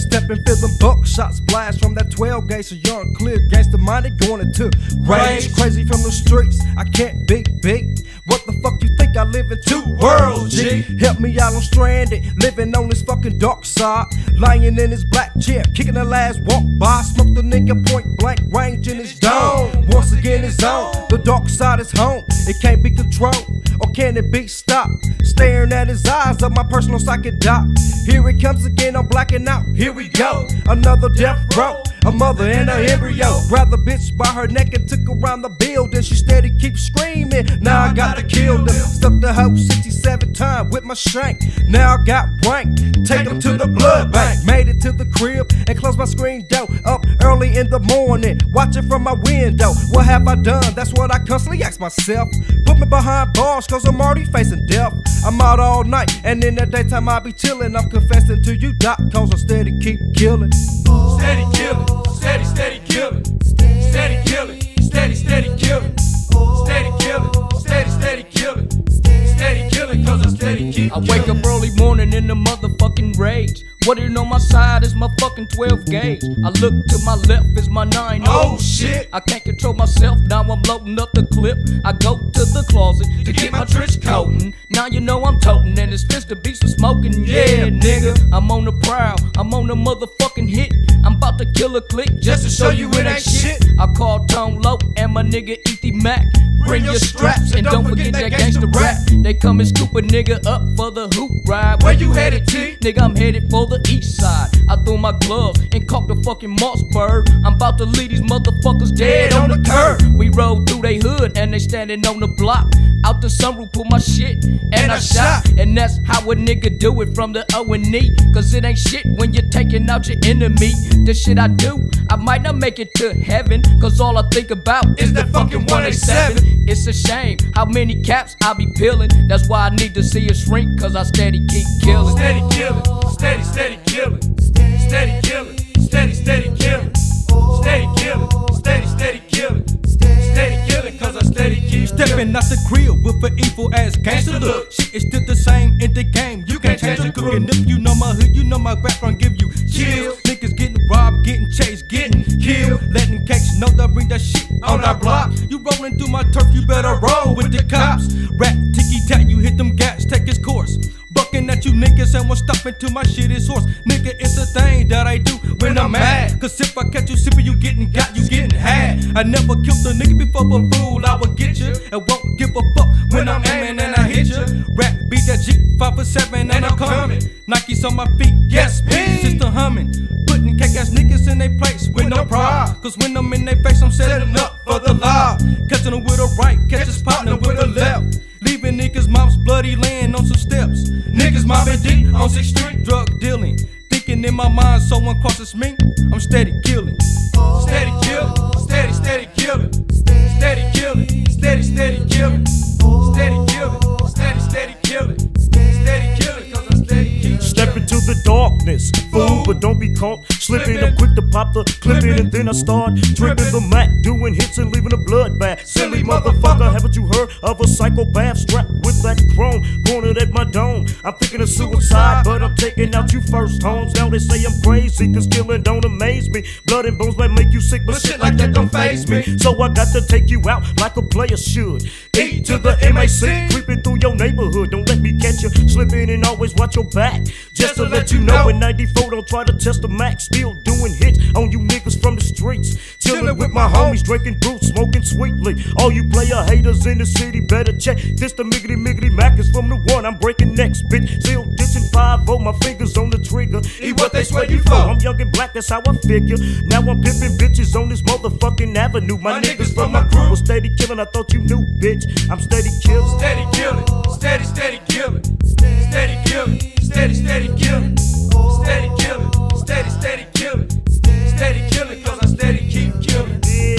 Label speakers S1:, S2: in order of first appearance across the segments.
S1: Stepping, feeling buckshots blast from that 12 gauge. So young, clear, gangster minded, going into rage. Crazy from the streets, I can't be beat. What the fuck you think I live in two worlds, G? Help me out, I'm stranded, living on this fucking dark side. Lying in his black chair, kicking the last walk by. Smoked the nigga point blank range in his dome. Once again it's on, the dark side is home. It can't be controlled, or can it be stopped? Staring at his eyes of my personal psychic doc. Here it comes again, I'm blacking out, here we go. Another death row, a mother and a embryo. Grabbed the bitch by her neck and took her around the building. She steady keeps screaming, now I gotta kill them. Stuck the hoe 67 times with my shank. Now I got rank, take them to the blood bank. Made it to the crib and closed my screen door. Up early in the morning, watching from my window. What have I done? That's what I constantly ask myself. Put me behind bars cause I'm already facing death. I'm out all night and in the daytime I be chillin'. I'm confessing to you, doc, cause I steady keep killing.
S2: Steady killing, steady killing, steady killing, steady killing, steady killing, steady killing, steady killing, cause I steady keep killing.
S3: I wake up early morning in the motherfucking rage. What do you know, my side is my fucking 12 gauge. I look to my left is my 9.
S2: Oh shit!
S3: I can't control myself, now I'm loading up the clip. I go to the closet to get my trench coating. Now you know I'm toting and it's pissed to be some smoking. Yeah, nigga, I'm on the prowl, I'm on the motherfucking hit. I'm about to kill a click just to show you it ain't shit. I call Tone Low and my nigga E.T. Mac. Bring your straps and don't forget that gangsta rap. They come and scoop a nigga up for the hoop ride.
S2: Where you headed, T?
S3: Nigga, I'm headed for the east side. I threw my gloves and caught the fucking Mossberg. I'm about to leave these motherfuckers dead on the curb. We rode through they hood and they standing on the block. Out the sunroof, pull my shit and I shot. And that's how a nigga do it from the O&E. Cause it ain't shit when you're taking out your enemy. The shit I do, I might not make it to heaven. Cause all I think about
S2: is that fucking 187.
S3: It's a shame how many caps I be peeling. That's why I need to see a shrink, cause I steady keep killing.
S2: Steady killing, steady killing, steady killing, steady killing, steady killing, steady killing, steady killing, cause I steady keep
S1: Stepping out the crib with an evil ass gangster look. Shit is still the same in the game, you can't change the crook. And if you know my hood, you know my background give you chills. Niggas getting robbed, getting chased, getting killed. Letting cakes know that bring that shit on our block. You rolling through my turf, you better roll with the cops. Rap, ticky-tack, you hit them gats, take its course. Bucking at you niggas and won't stop until my shit is horse. Nigga, it's a thing that I do when I'm mad. Cause if I catch you sipping, you getting got, you getting had. I never killed a nigga before, but fool, I will get you. And won't give a fuck when I'm aiming and I hit you. Rap, beat that G, 5 for 7 and I'm coming. Nikes on my feet, yes, please, it's the humming. Putting cake-ass niggas in their place with no pride. Cause when I'm in their face, I'm setting up for the law. Catching them with a right, catch his partner with a left. Leaving niggas' moms bloody laying on some steps. Niggas mobbing deep on 6th Street, drug dealing. Thinking in my mind someone crosses me, I'm steady killing.
S2: Steady killing, steady killing, steady killing, steady killing, steady killing, steady killing, steady killing, cause I steady killing.
S4: Step into the darkness, fool, but don't be caught slipping. I'm quick to pop the clip in and then I start tripping the Mac, doing hits and leaving a bloodbath. Silly motherfucker, haven't you heard of a psychopath strapped with that chrome pointed at my dome? I'm thinking of suicide, but I'm taking out you first, Holmes. Now they say I'm crazy, cause killing don't amaze me. Blood and bones might make you sick, but shit like that don't faze me. So I got to take you out like a player should. E to the MAC, creeping through your neighborhood. Don't let me catch you slipping and always watch your back. Just to let you know, in 94, don't try to test the max. Still doing hits on you niggas from the streets. Chilling with my homies, drinking brew, smoking sweetly. All you player haters in the city better check. This the miggity Mac is from the one I'm breaking next, bitch. Still ditching 5-0, my fingers on the trigger.
S2: Eat what they sweat you for.
S4: I'm young and black, that's how I figure. Now I'm pimping bitches on this motherfucking avenue. My niggas from my crew was steady killing, I thought you knew, bitch. I'm steady killing.
S2: Steady killing, steady killing, steady killing, steady killing, steady killing, steady killing, steady killing, cause I steady keep killing.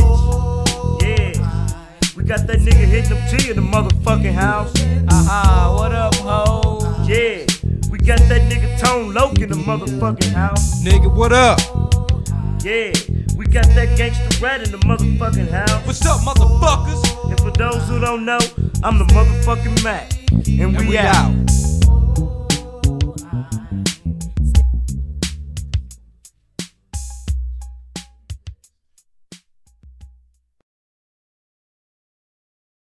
S4: Yeah, we got that nigga hitting them T in the motherfucking house.
S3: Aha, what up, ho?
S4: Yeah, we got that nigga Tone Low in the motherfucking house.
S1: Nigga, what up?
S4: Yeah, we got that gangsta rat in the motherfucking house.
S1: What's up, motherfuckers?
S4: And for those who don't know, I'm the motherfucking Mac. And we out.